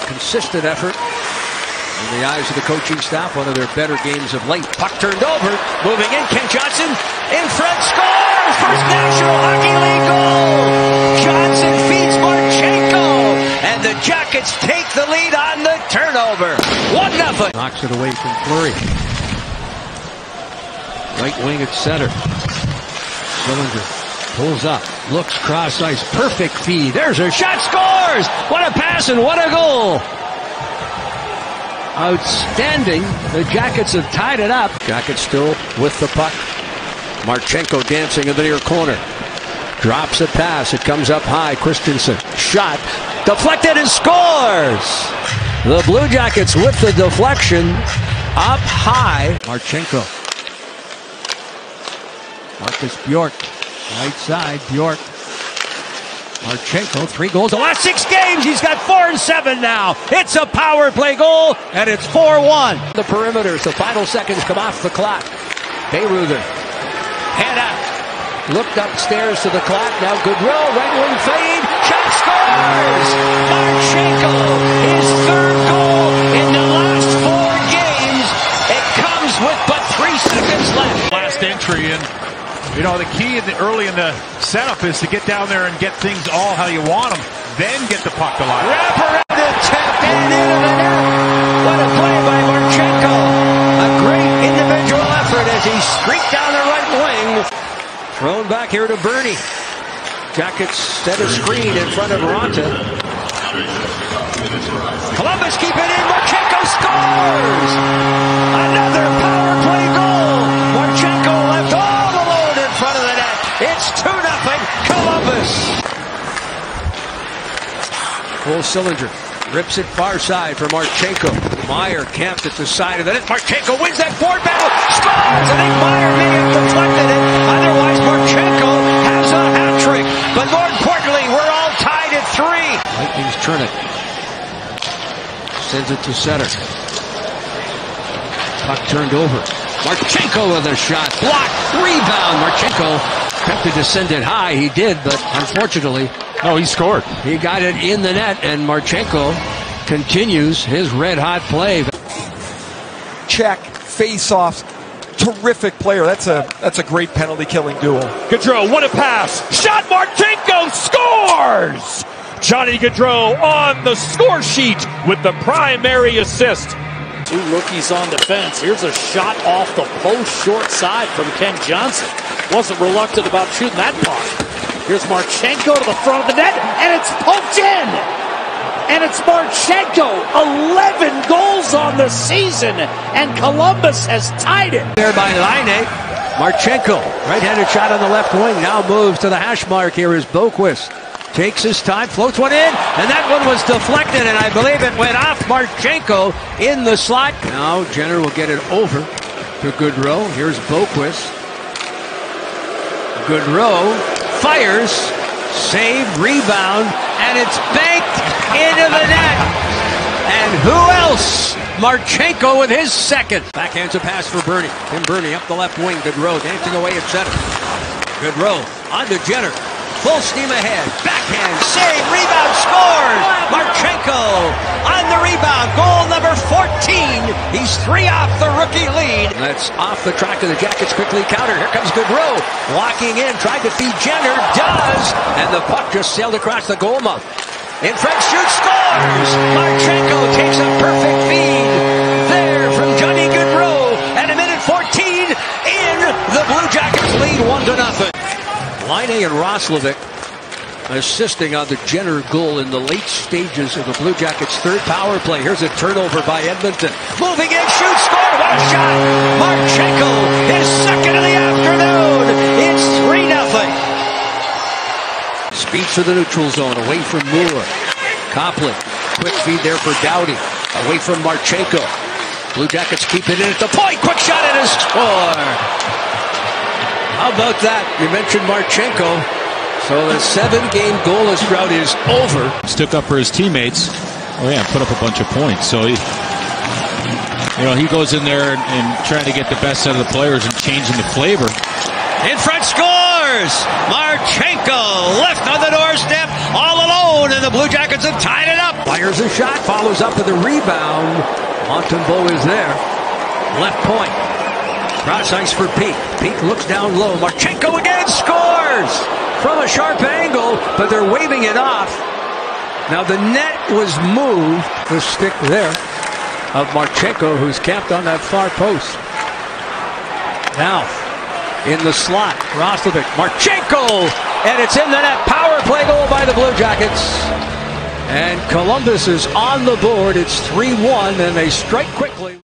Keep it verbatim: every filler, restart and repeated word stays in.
consistent effort. In the eyes of the coaching staff, one of their better games of late. Puck turned over, moving in, Ken Johnson, in front, scores! First National Hockey League goal! Johnson feeds Marchenko, and the Jackets take the lead on the turnover. one nothing. Knocks it away from Fleury. Right wing at center. Sillinger pulls up, looks cross ice, perfect feed. There's a shot, scores! What a pass and what a goal! Outstanding. The Jackets have tied it up. Jackets still with the puck. Marchenko dancing in the near corner. Drops a pass. It comes up high. Christensen. Shot. Deflected and scores! The Blue Jackets with the deflection. Up high. Marchenko. Marcus Bjork. Right side. Bjork. Marchenko, three goals the last six games. He's got four and seven now. It's a power play goal, and it's four one. The perimeter, so final seconds come off the clock. Bayreuther, head out. Looked upstairs to the clock. Now Goodrow, right wing fade. Shot, scores! Marchenko, his third goal in the last four games. It comes with but three seconds left. Last entry in. You know, the key in the, early in the setup is to get down there and get things all how you want them, then get the puck to line. Wrap around the tap and into the net. What a play by Marchenko. A great individual effort as he streaked down the right wing. Thrown back here to Bernie. Jackets set a screen in front of Ronta. Columbus keep it in. Marchenko scores! Another power play goal. Marchenko left all front of the net. It's two nothing Columbus. Full Sillinger rips it far side for Marchenko. Meyer camped at the side of the net. Marchenko wins that board battle. Scores! I think Meyer may have deflected it. Otherwise, Marchenko has a hat trick. But more importantly, we're all tied at three. Lightning's turn it. Sends it to center. Puck turned over. Marchenko with a shot. Blocked. Rebound. Marchenko attempted to send it high. He did, but unfortunately... No, he scored. He got it in the net, and Marchenko continues his red-hot play. Check. Face-off. Terrific player. That's a that's a great penalty-killing duel. Gaudreau, what a pass. Shot. Marchenko scores! Johnny Gaudreau on the score sheet with the primary assist. Two rookies on defense. Here's a shot off the post short side from Ken Johnson. Wasn't reluctant about shooting that puck. Here's Marchenko to the front of the net, and it's poked in. And it's Marchenko, eleven goals on the season, and Columbus has tied it. There by Laine. Marchenko, right-handed shot on the left wing, now moves to the hash mark. Here is Boquist. Takes his time, floats one in, and that one was deflected, and I believe it went off Marchenko in the slot. Now Jenner will get it over to Goodrow. Here's Boquist. Goodrow fires, save, rebound, and it's banked into the net. And who else? Marchenko with his second. Backhands a pass for Bernie. Tim Bernie up the left wing. Goodrow dancing away at center. Goodrow on to Jenner. Full steam ahead. Backhand, save, rebound, scores! Marchenko on the rebound. Goal number fourteen. He's three off the rookie lead. That's off the track of the Jackets. Quickly counter. Here comes Goodrow. Walking in, tried to feed Jenner. Does. And the puck just sailed across the goal mouth. In front, shoots, scores! Marchenko takes a perfect feed. There from Johnny Gaudreau. And a minute fourteen in. The Blue Jackets lead one to nothing. Laine and Roslovic assisting on the Jenner goal in the late stages of the Blue Jackets' third power play. Here's a turnover by Edmonton. Moving in, shoots, score, what a shot! Marchenko, his second of the afternoon. It's three nothing. Speeds to the neutral zone, away from Moore. Copley, quick feed there for Doughty. Away from Marchenko. Blue Jackets keep it in at the point. Quick shot and a score! How about that? You mentioned Marchenko. So the seven-game goalless drought is over. Stuck up for his teammates. Oh yeah, put up a bunch of points. So he, you know, he goes in there and, and trying to get the best out of the players and changing the flavor. In front, scores! scores! Marchenko left on the doorstep, all alone, and the Blue Jackets have tied it up. Fires a shot, follows up with a rebound. Montembeault is there. Left point. Cross ice for Pete. Pete looks down low. Marchenko again scores! From a sharp angle, but they're waving it off. Now the net was moved. The stick there of Marchenko, who's capped on that far post. Now, in the slot, Roslovic, Marchenko, and it's in the net. Power play goal by the Blue Jackets. And Columbus is on the board. It's three one, and they strike quickly.